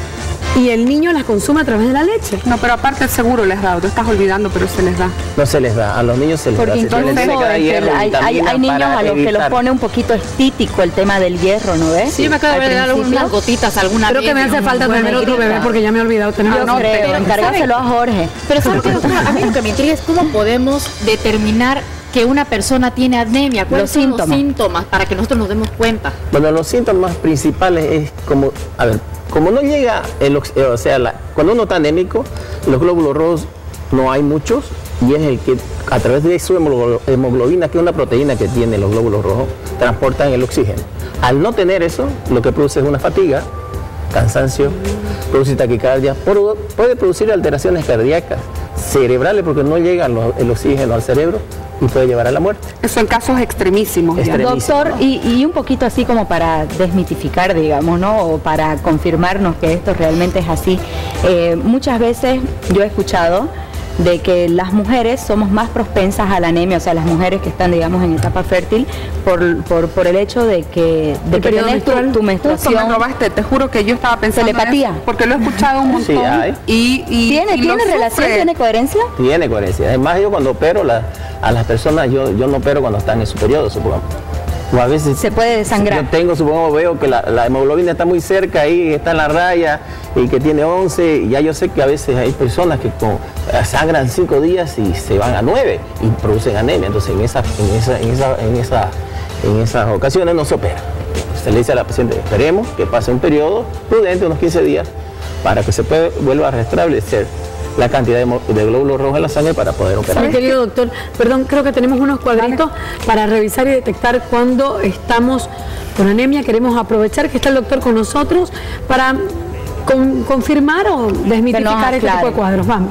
y el niño las consume a través de la leche. No, pero aparte el seguro les da, tú estás olvidando, pero se les da. No se les da, a los niños se les Porque da. incluso Se les no, da hierro, hay, hay, hay niños a los que los pone un poquito estítico el tema del hierro, ¿no ves? Sí, me acabo de dar unas gotitas alguna Creo vez. que me hace falta tener otro bebé porque ya me he olvidado tener Yo otro. creo, encargárselo a Jorge. Pero ¿sabes qué, doctora? A mí lo que me intriga es cómo podemos determinar que una persona tiene anemia. ¿Cuáles son los síntomas para que nosotros nos demos cuenta? Bueno, los síntomas principales es como, a ver, como no llega, el, o sea, la, cuando uno está anémico, los glóbulos rojos no hay muchos y es el que a través de su hemoglobina, que es una proteína que tiene los glóbulos rojos, transportan el oxígeno. Al no tener eso, lo que produce es una fatiga, cansancio, produce taquicardia, puede producir alteraciones cardíacas, cerebrales porque no llega el oxígeno al cerebro y puede llevar a la muerte. Eso en casos extremísimos. Extremísimo, Doctor, ¿no? y, y un poquito así como para desmitificar, digamos, ¿no? O para confirmarnos que esto realmente es así. Eh, muchas veces yo he escuchado de que las mujeres somos más propensas a la anemia, o sea, las mujeres que están, digamos, en etapa fértil, por, por, por el hecho de que, de que tenés tu, tu menstruación. Eso me robaste, te juro que yo estaba pensando telepatía, en eso, porque lo he escuchado un montón. Sí, hay. y, y, ¿Tiene, y ¿tiene relación, tiene coherencia? Tiene coherencia. Además, yo cuando opero la, a las personas, yo, yo no opero cuando están en su periodo, supongamos. O a veces se puede desangrar. Yo tengo, supongo, veo que la, la hemoglobina está muy cerca ahí, está en la raya y que tiene once. Y ya yo sé que a veces hay personas que con, sangran cinco días y se van a nueve y producen anemia. Entonces, en, esa, en, esa, en, esa, en, esa, en esas ocasiones no se opera. Se le dice a la paciente, esperemos que pase un periodo prudente, unos quince días, para que se pueda, vuelva a restablecer la cantidad de, de glóbulos rojos en la sangre para poder operar. Sí, querido doctor, perdón, creo que tenemos unos cuadritos para revisar y detectar cuando estamos con anemia. Queremos aprovechar que está el doctor con nosotros para con, confirmar o desmitificar este tipo de cuadros. Vamos.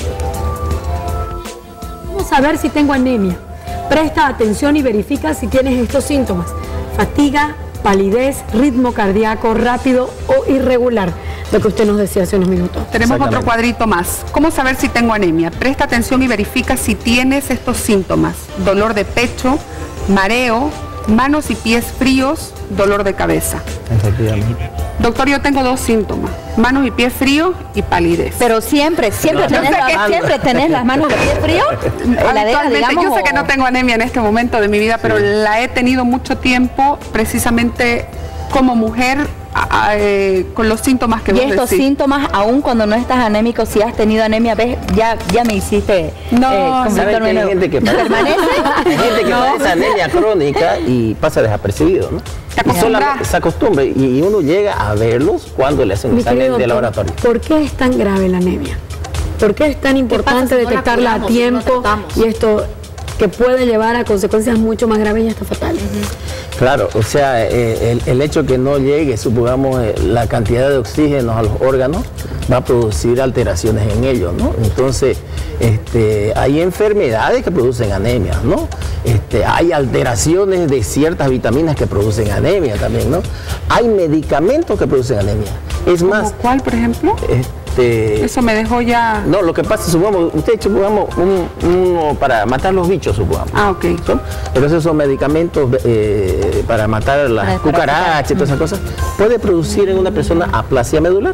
Vamos a ver si tengo anemia. Presta atención y verifica si tienes estos síntomas: fatiga, palidez, ritmo cardíaco rápido o irregular. Lo que usted nos decía hace unos minutos. Tenemos otro cuadrito más. ¿Cómo saber si tengo anemia? Presta atención y verifica si tienes estos síntomas: dolor de pecho, mareo, manos y pies fríos, dolor de cabeza. Efectivamente. Doctor, yo tengo dos síntomas: manos y pies fríos y palidez. Pero siempre, siempre, Yo tenés, sé la, que- siempre tenés las manos y los pies fríos. Heladera, Actualmente, digamos, yo sé que o- no tengo anemia en este momento de mi vida, pero la he tenido mucho tiempo precisamente como mujer a- a- eh, con los síntomas que Y vos estos decís. síntomas, aún cuando no estás anémico, si has tenido anemia, ves, ya, ya me hiciste No, eh, ¿Saben convertirme que hay en- gente que padece, ¿Permanece? hay gente que No. padece anemia crónica y pasa desapercibido, ¿no? Se acostumbra. Solamente se acostumbra y, y uno llega a verlos cuando le hacen un Mi examen querido de doctor, laboratorio. ¿por qué es tan grave la anemia? ¿Por qué es tan importante pasa si no la detectarla a curamos, si no la tiempo tratamos? y esto que puede llevar a consecuencias mucho más graves y hasta fatales? Claro, o sea, eh, el, el hecho que no llegue, supongamos, eh, la cantidad de oxígeno a los órganos va a producir alteraciones en ellos, ¿no? Entonces, este, hay enfermedades que producen anemia, ¿no? Este, hay alteraciones de ciertas vitaminas que producen anemia también, ¿no? Hay medicamentos que producen anemia. Es ¿Como más, cuál, por ejemplo? este, Eso me dejó ya... no, lo que pasa, supongamos, usted supongamos un, uno para matar los bichos, supongamos. Ah, ok. ¿Son? Entonces son medicamentos eh, para matar las Para cucarachas y todas esas cosas. Puede producir en una persona aplasia medular.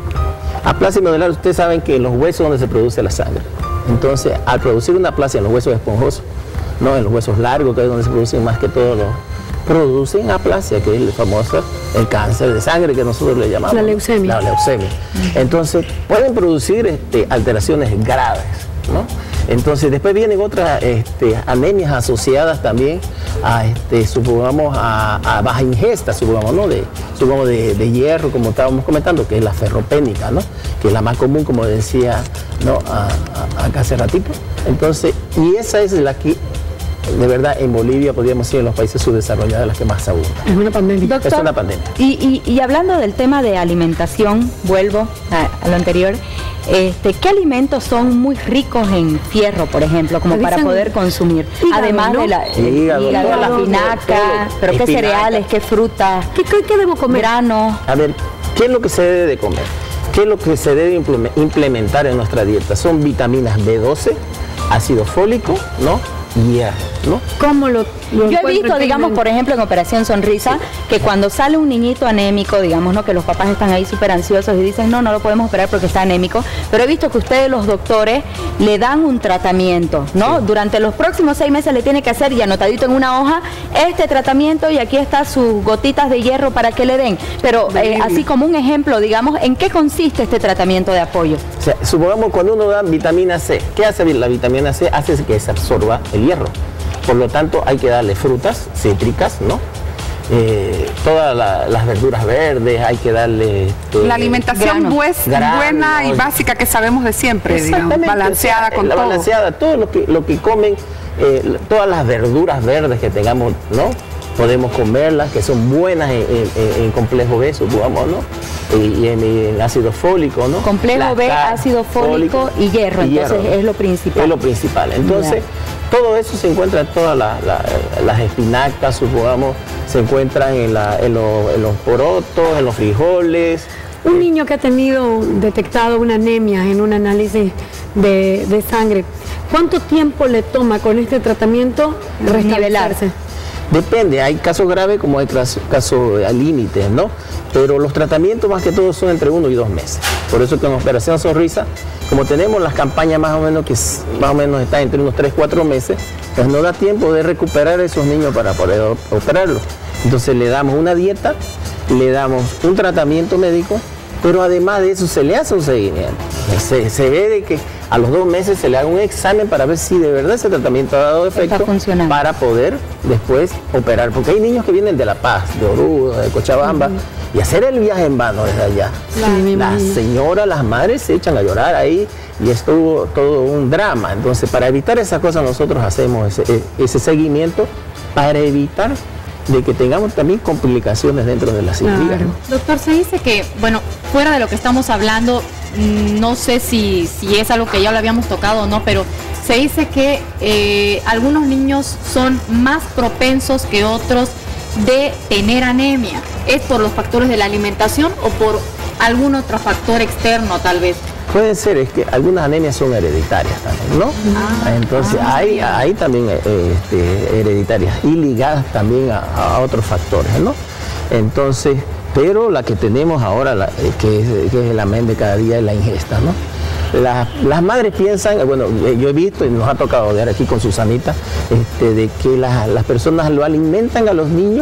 Aplasia medular, ustedes saben que en los huesos donde se produce la sangre. Entonces, al producir una aplasia en los huesos esponjosos, no en los huesos largos, que es donde se producen más que todo los, producen aplasia, que es el famoso el cáncer de sangre que nosotros le llamamos. La leucemia. La leucemia. Entonces, pueden producir este, alteraciones graves, ¿no? Entonces, después vienen otras este, anemias asociadas también a, este, supongamos, a, a baja ingesta, supongamos, ¿no? De, supongamos de, de hierro, como estábamos comentando, que es la ferropénica, ¿no? Que es la más común, como decía, ¿no? a, a, acá hace ratito. Entonces, y esa es la que, de verdad, en Bolivia, podríamos decir, en los países subdesarrollados, la que más abunda. Es una pandemia. Doctor, Es una pandemia. Y, y, y hablando del tema de alimentación, vuelvo a, a lo anterior, este, ¿qué alimentos son muy ricos en fierro, por ejemplo, como Me para dicen poder consumir? hígado, Además ¿no? de la, el Hígado, hígado, la todo, espinaca, todo, pero qué espinaca. cereales, qué frutas, ¿Qué, qué, qué debo comer? granos. A ver, ¿qué es lo que se debe de comer? ¿Qué es lo que se debe impleme- implementar en nuestra dieta? Son vitaminas B doce, ácido fólico, ¿no? hierro, ¿no? ¿Cómo lo, lo Yo he visto, digamos, por ejemplo, en Operación Sonrisa, sí, que cuando sale un niñito anémico, digamos, ¿no? Que los papás están ahí súper ansiosos y dicen, no, no lo podemos operar porque está anémico, pero he visto que ustedes, los doctores, le dan un tratamiento, ¿no? Sí. Durante los próximos seis meses le tiene que hacer, y anotadito en una hoja, este tratamiento, y aquí está sus gotitas de hierro para que le den. Pero eh, así como un ejemplo, digamos, ¿en qué consiste este tratamiento de apoyo? O sea, supongamos cuando uno da vitamina C, ¿qué hace la vitamina C? Hace que se absorba el hierro. Por lo tanto, hay que darle frutas cítricas, ¿no? Eh, todas la, las verduras verdes, hay que darle... Eh, la alimentación pues, buena y básica que sabemos de siempre, digamos, balanceada, o sea, con la todo. Balanceada, todo lo que, lo que comen, eh, todas las verduras verdes que tengamos, ¿no? Podemos comerlas, que son buenas en, en, en complejo B, supongamos, ¿no? Y, y en, en ácido fólico, ¿no? Complejo la B, ácido fólico, fólico y hierro, y entonces hierro, es lo principal. Es lo principal. Entonces, ya. todo eso se encuentra en todas la, la, las espinacas, supongamos, se encuentran en, la, en, lo, en los porotos, en los frijoles. Un niño que ha tenido detectado una anemia en un análisis de, de sangre, ¿cuánto tiempo le toma con este tratamiento restablecerse? Depende, hay casos graves como hay casos, casos a límites, ¿no? Pero los tratamientos más que todo son entre uno y dos meses. Por eso que en Operación Sonrisa, como tenemos las campañas más o menos que más o menos están entre unos tres, cuatro meses, pues no da tiempo de recuperar a esos niños para poder operarlos. Entonces le damos una dieta, le damos un tratamiento médico, pero además de eso se le hace un seguimiento. Se, se ve de que a los dos meses se le haga un examen para ver si de verdad ese tratamiento ha dado efecto para poder después operar. Porque hay niños que vienen de La Paz, de Oruro, de Cochabamba, uh-huh. y hacer el viaje en vano desde allá. Sí, las señoras, las madres se echan a llorar ahí y es todo, todo un drama. Entonces, para evitar esas cosas nosotros hacemos ese, ese seguimiento para evitar de que tengamos también complicaciones dentro de la cirugía. Claro. Doctor, se dice que, bueno, fuera de lo que estamos hablando, no sé si, si es algo que ya lo habíamos tocado o no, pero se dice que eh, algunos niños son más propensos que otros de tener anemia. ¿Es por los factores de la alimentación o por algún otro factor externo tal vez? Puede ser, es que algunas anemias son hereditarias también, ¿no? Ah, Entonces ah, hay, hay también eh, este, hereditarias y ligadas también a, a otros factores, ¿no? Entonces, pero la que tenemos ahora, la, que, es, que es el amén de cada día, es la ingesta, ¿no? Las, las madres piensan, bueno, yo he visto y nos ha tocado ver aquí con Susanita, este, de que las, las personas lo alimentan a los niños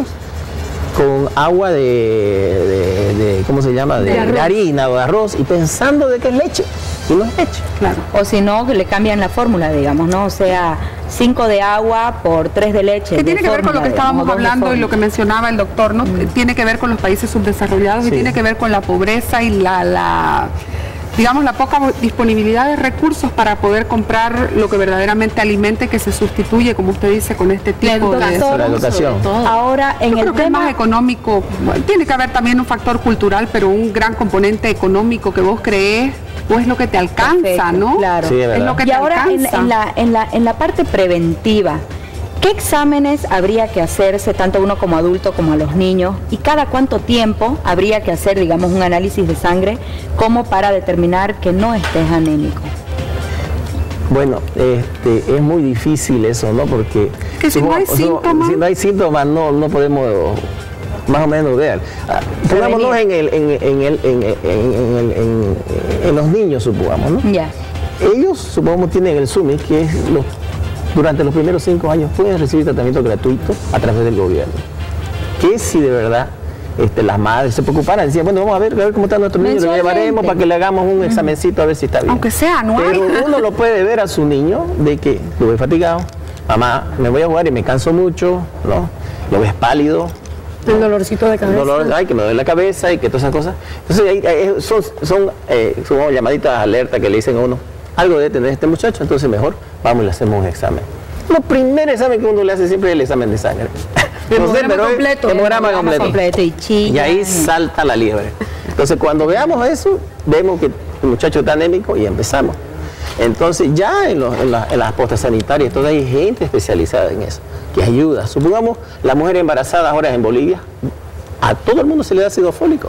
con agua de, de, de ¿cómo se llama? De, de, de harina o de arroz y pensando de que es leche y no es leche. Claro. O si no, que le cambian la fórmula, digamos, ¿no? O sea, cinco de agua por tres de leche. Que tiene que ver con lo que estábamos digamos, hablando y lo que mencionaba el doctor, ¿no? Mm. Tiene que ver con los países subdesarrollados sí. y tiene que ver con la pobreza y la... la digamos, la poca disponibilidad de recursos para poder comprar lo que verdaderamente alimente, que se sustituye, como usted dice, con este tipo de... La educación. Ahora, en Yo el creo que tema es más económico, bueno, tiene que haber también un factor cultural, pero un gran componente económico que vos creés, o es lo que te alcanza, perfecto, ¿no? Claro. Sí, es lo que y te ahora, en, alcanza. en, la, en, la, en la parte preventiva, ¿qué exámenes habría que hacerse tanto uno como adulto como a los niños? ¿Y cada cuánto tiempo habría que hacer, digamos, un análisis de sangre como para determinar que no estés anémico? Bueno, este, es muy difícil eso, ¿no? Porque que si no hay síntomas, si no hay síntomas no, no podemos más o menos ver. Pongámonos en, el, en, en, el, en, en, en, en, en los niños, supongamos, ¿no? Ya. Ellos, supongamos, tienen el SUMI, que es los durante los primeros cinco años pueden recibir tratamiento gratuito a través del gobierno. Que si de verdad este, las madres se preocuparan, decían, bueno, vamos a ver, a ver cómo está nuestro niño, lo llevaremos para que le hagamos un examencito a ver si está bien. Aunque sea anual. Pero uno lo puede ver a su niño de que lo ve fatigado, mamá, me voy a jugar y me canso mucho, ¿no? Lo ves pálido. El dolorcito de cabeza. El dolor, ay, que me duele la cabeza y que todas esas cosas. Entonces, hay, hay, son, son, eh, son llamaditas alerta que le dicen a uno, algo debe tener este muchacho, entonces mejor vamos y le hacemos un examen. El primer examen que uno le hace siempre es el examen de sangre. El no sé, pero completo. El hemograma completo. completo y, chilla, y ahí salta la liebre. Entonces cuando veamos eso, vemos que el muchacho está anémico y empezamos. Entonces ya en, los, en, la, en las postas sanitarias, toda hay gente especializada en eso, que ayuda. Supongamos la mujer embarazada ahora en Bolivia, a todo el mundo se le da ácido fólico.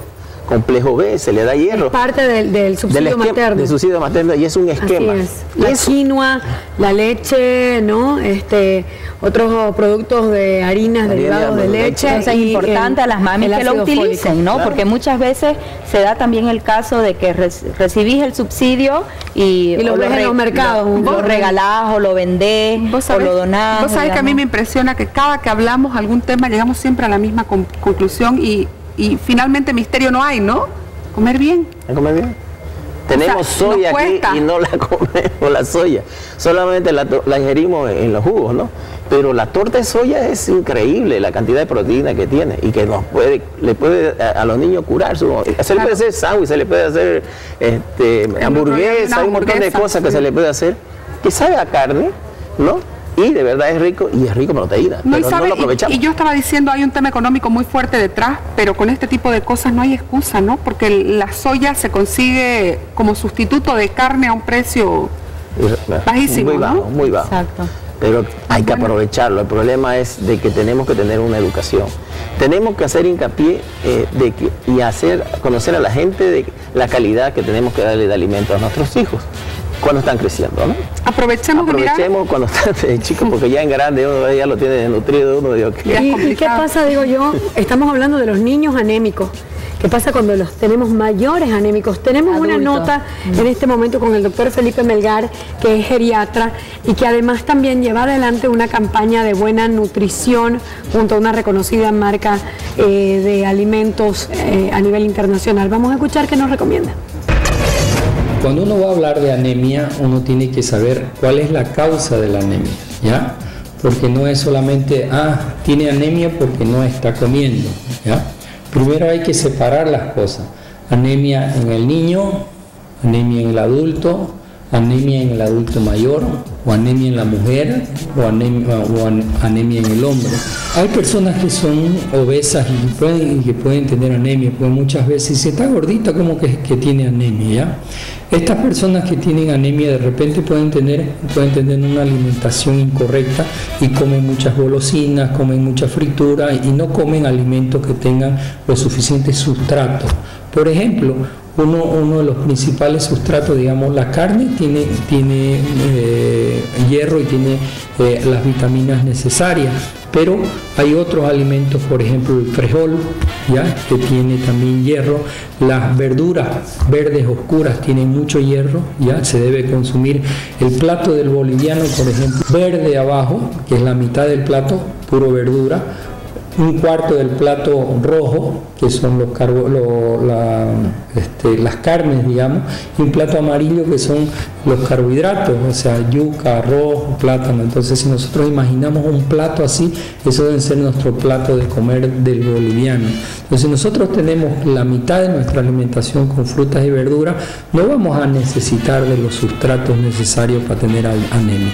complejo B, se le da hierro. Es parte del, del subsidio del esquema, materno. Del subsidio materno y es un esquema. Así es. La Eso, quinoa, la leche, ¿no? Este, otros productos de harinas Harina, derivados de bueno, leche. Entonces es y importante el- a las mamis el que lo ácido utilicen, fólico. ¿no? Claro. Porque muchas veces se da también el caso de que re- recibís el subsidio y, Y lo o ves en re- los mercados. Lo, lo regalás o lo vendés Vos o sabés, lo donás. vos sabés que a mí digamos. me impresiona que cada que hablamos algún tema llegamos siempre a la misma con- conclusión y, y finalmente misterio no hay, ¿no? Comer bien. ¿a comer bien? Tenemos O sea, nos soya aquí cuesta. y no la comemos, la soya. Solamente la, to- la ingerimos en los jugos, ¿no? Pero la torta de soya es increíble, la cantidad de proteína que tiene y que nos puede, le puede a, a los niños curar. Su, se le puede hacer sándwich, se le puede hacer este, hamburguesa, una hay un montón de hamburguesa, cosas que sí. se le puede hacer, que sabe a carne, ¿no? Y de verdad es rico y es rico en proteína, No, y, pero sabe- no lo y- aprovechamos. y yo estaba diciendo, hay un tema económico muy fuerte detrás, pero con este tipo de cosas no hay excusa, ¿no? Porque la soya se consigue como sustituto de carne a un precio bajísimo, muy bajo, ¿no? muy bajo. Exacto. Pero hay que aprovecharlo. El problema es de que tenemos que tener una educación. Tenemos que hacer hincapié eh, de que, y hacer conocer a la gente de la calidad que tenemos que darle de alimento a nuestros hijos cuando están creciendo, ¿no? Aprovechemos, de mirar. Aprovechemos cuando están de chicos, porque ya en grande uno ya lo tiene desnutrido, uno digo que... Ya es ¿Y, y qué complicado. pasa, digo yo? Estamos hablando de los niños anémicos. ¿Qué pasa cuando los tenemos mayores anémicos? Tenemos una Adultos. nota en este momento con el doctor Felipe Melgar, que es geriatra y que además también lleva adelante una campaña de buena nutrición junto a una reconocida marca eh, de alimentos eh, a nivel internacional. Vamos a escuchar qué nos recomienda. Cuando uno va a hablar de anemia, uno tiene que saber cuál es la causa de la anemia, ¿ya? Porque no es solamente, ah, tiene anemia porque no está comiendo, ¿ya? Primero hay que separar las cosas. Anemia en el niño, anemia en el adulto, anemia en el adulto mayor, o anemia en la mujer, o anemia, o an- anemia en el hombre. Hay personas que son obesas y pueden, y que pueden tener anemia, porque muchas veces si está gordita, como que, que tiene anemia, ¿ya? Estas personas que tienen anemia de repente pueden tener, pueden tener una alimentación incorrecta y comen muchas golosinas, comen mucha fritura y no comen alimentos que tengan los suficientes sustratos. Por ejemplo, uno, uno de los principales sustratos, digamos, la carne tiene, tiene eh, hierro y tiene eh, las vitaminas necesarias, pero hay otros alimentos, por ejemplo el frijol, ¿ya? Que tiene también hierro. Las verduras verdes oscuras tienen mucho hierro, ya se debe consumir. El plato del boliviano, por ejemplo, verde abajo, que es la mitad del plato, puro verdura. Un cuarto del plato rojo, que son los carbo, lo- la- este, las carnes, digamos, y un plato amarillo que son los carbohidratos, o sea, yuca, arroz, plátano. Entonces, si nosotros imaginamos un plato así, eso debe ser nuestro plato de comer del boliviano. Entonces, si nosotros tenemos la mitad de nuestra alimentación con frutas y verduras, no vamos a necesitar de los sustratos necesarios para tener a- anemia.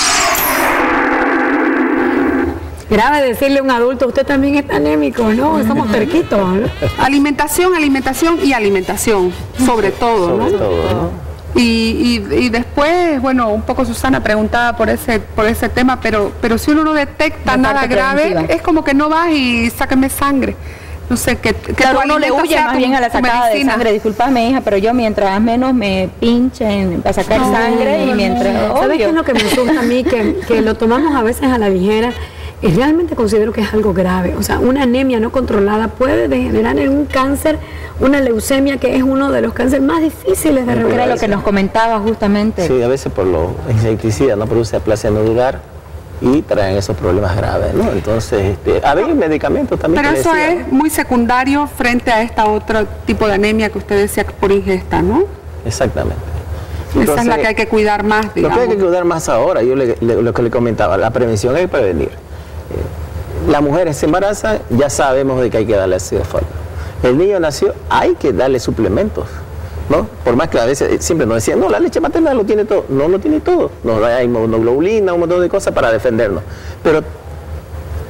Grave decirle a un adulto, usted también está anémico, ¿no? Somos terquitos, ¿no? Alimentación, alimentación y alimentación, sobre todo, ¿no? Sobre todo, ¿no? Y, y- y después, bueno, un poco Susana preguntaba por ese por ese tema, pero pero si uno no detecta La nada parte grave, preventiva. es como que no vas y sáqueme sangre. No sé, que, que Claro, tu uno le alimento huye sea más tu- bien a la tu sacada de medicina. sangre. Disculpame, hija, pero yo mientras menos me pinchen para sacar sangre y mientras... ¿Sabes qué obvio. es lo que me asusta a mí? Que, que lo tomamos a veces a la ligera y realmente considero que es algo grave. O sea, una anemia no controlada puede degenerar en un cáncer, una leucemia, que es uno de los cánceres más difíciles de Era recuperar. lo que nos comentaba justamente. Sí, a veces por los insecticidas no produce aplasia nodular y traen esos problemas graves, ¿no? Entonces, este, a veces medicamentos también. Pero que eso decía, es muy secundario frente a esta otro tipo de anemia que usted decía por ingesta, ¿no? ¿no? Exactamente. Esa es la Entonces, que hay que cuidar más, Lo digamos. que hay que cuidar más ahora, yo le- le- lo que le comentaba, la prevención hay que prevenir. Eh, La mujer se embaraza, ya sabemos de que hay que darle ácido fólico. El niño nació, hay que darle suplementos, ¿no? Por más que a veces siempre nos decían, no, la leche materna lo tiene todo. No lo tiene todo. No, hay monoglobulina, un montón de cosas para defendernos. Pero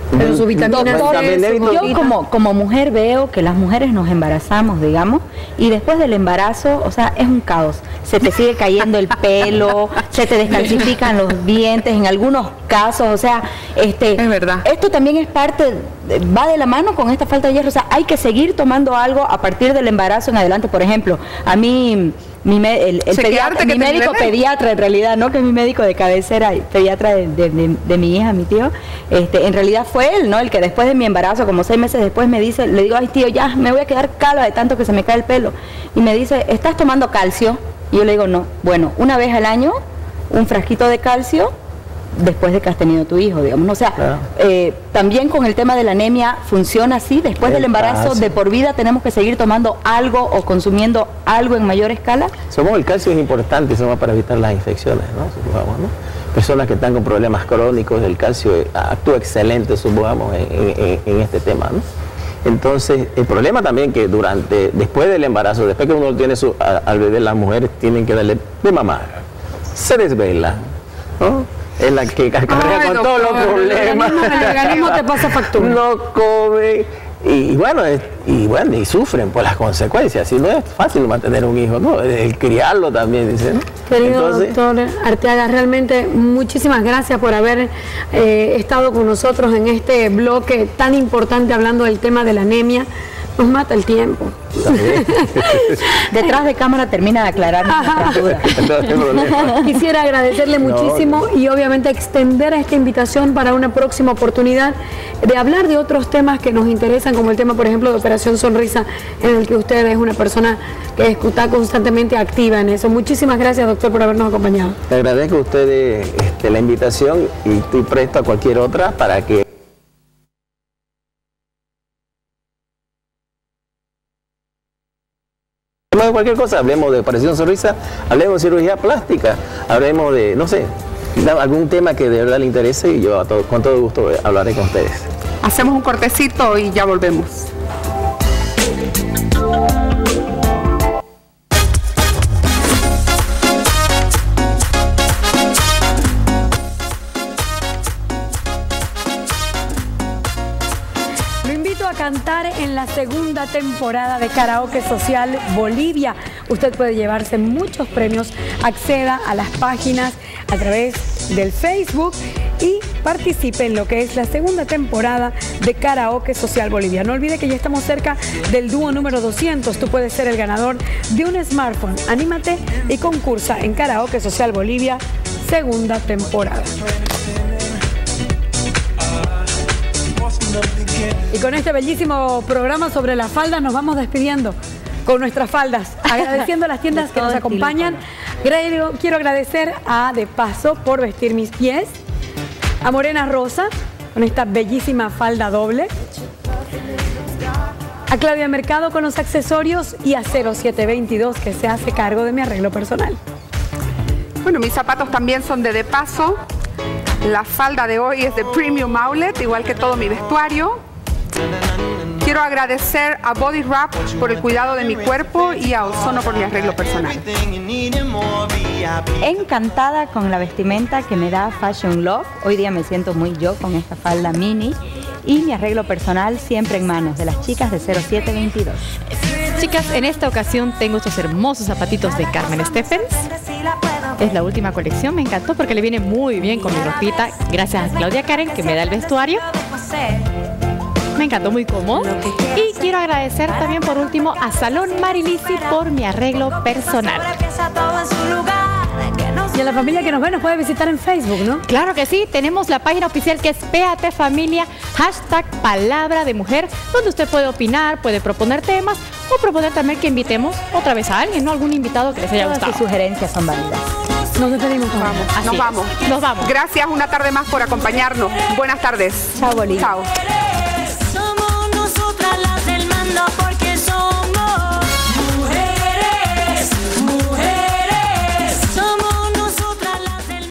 Pero su vitamina C, su yo como, como mujer veo que las mujeres nos embarazamos, digamos, y después del embarazo, o sea, es un caos. Se te sigue cayendo el pelo, se te descalcifican los dientes en algunos casos, o sea, este, es verdad. Esto también es parte, va de la mano con esta falta de hierro, o sea, hay que seguir tomando algo a partir del embarazo en adelante. Por ejemplo, a mí... Mi, me, el, el pediatra, mi médico pediatra en realidad, no que es mi médico de cabecera, pediatra de, de, de, de mi hija, mi tío, este, en realidad fue él, ¿no? El que después de mi embarazo, como seis meses después, me dice, le digo, ay tío, ya me voy a quedar calva de tanto que se me cae el pelo. Y me dice, ¿estás tomando calcio? Y yo le digo, no. Bueno, una vez al año, un frasquito de calcio, después de que has tenido tu hijo, digamos. O sea, claro. eh, también con el tema de la anemia funciona así, después el del embarazo calcio. De por vida tenemos que seguir tomando algo o consumiendo algo en mayor escala. Somos el calcio es importante, somos para evitar las infecciones, ¿no? Supongamos, ¿no? Personas que están con problemas crónicos, el calcio actúa excelente, supongamos, en, en, en este tema, ¿no? Entonces, el problema también que durante, después del embarazo, después que uno tiene su, a, al bebé, las mujeres tienen que darle de mamar, se desvela, ¿no? Es la que carga con todos los problemas. El organismo te pasa factura. No come. Y, y bueno, es, y bueno, y sufren por las consecuencias. Si no es fácil mantener un hijo, ¿no? El criarlo también, dice, ¿no? Querido Entonces, doctor Arteaga, realmente muchísimas gracias por haber eh, estado con nosotros en este bloque tan importante hablando del tema de la anemia. Nos mata el tiempo. Detrás de cámara termina de aclarar nuestras dudas. Quisiera agradecerle muchísimo no, no. y obviamente extender esta invitación para una próxima oportunidad de hablar de otros temas que nos interesan, como el tema, por ejemplo, de Operación Sonrisa, en el que usted es una persona que está constantemente activa en eso. Muchísimas gracias, doctor, por habernos acompañado. Le agradezco a ustedes este, la invitación y estoy presto a cualquier otra para que de cualquier cosa, hablemos de Operación Sonrisa, hablemos de cirugía plástica, hablemos de, no sé, algún tema que de verdad le interese y yo a todo, con todo gusto hablaré con ustedes. Hacemos un cortecito y ya volvemos. Cantar en la segunda temporada de Karaoke Social Bolivia. Usted puede llevarse muchos premios, acceda a las páginas a través del Facebook y participe en lo que es la segunda temporada de Karaoke Social Bolivia. No olvide que ya estamos cerca del dúo número doscientos. Tú puedes ser el ganador de un smartphone. Anímate y concursa en Karaoke Social Bolivia, segunda temporada. Y con este bellísimo programa sobre las faldas nos vamos despidiendo con nuestras faldas, agradeciendo a las tiendas que nos acompañan. Quiero agradecer a De Paso por vestir mis pies, a Morena Rosa con esta bellísima falda doble, a Claudia Mercado con los accesorios y a cero siete veintidós que se hace cargo de mi arreglo personal. Bueno, mis zapatos también son de De Paso. La falda de hoy es de Premium Outlet, igual que todo mi vestuario. Quiero agradecer a Body Wrap por el cuidado de mi cuerpo y a Ozono por mi arreglo personal. Encantada con la vestimenta que me da Fashion Love. Hoy día me siento muy yo con esta falda mini y mi arreglo personal siempre en manos de las chicas de cero siete veintidós. Chicas, en esta ocasión tengo estos hermosos zapatitos de Carmen Stephens. Es la última colección, me encantó porque le viene muy bien con mi ropita. Gracias a Claudia Karen que me da el vestuario. Me encantó, muy cómodo. Y quiero agradecer también por último a Salón Marilisi por mi arreglo personal. Y a la familia que nos ve nos puede visitar en Facebook, ¿no? Claro que sí, tenemos la página oficial que es P A T Familia, hashtag Palabra de Mujer, donde usted puede opinar, puede proponer temas o proponer también que invitemos otra vez a alguien, ¿no? Algún invitado que les haya gustado. Todas sus sugerencias son válidas. Nos despedimos. Nos vamos. Así nos es. vamos. Nos vamos. Gracias una tarde más por acompañarnos. Buenas tardes. Chao, Bolivia. Chao.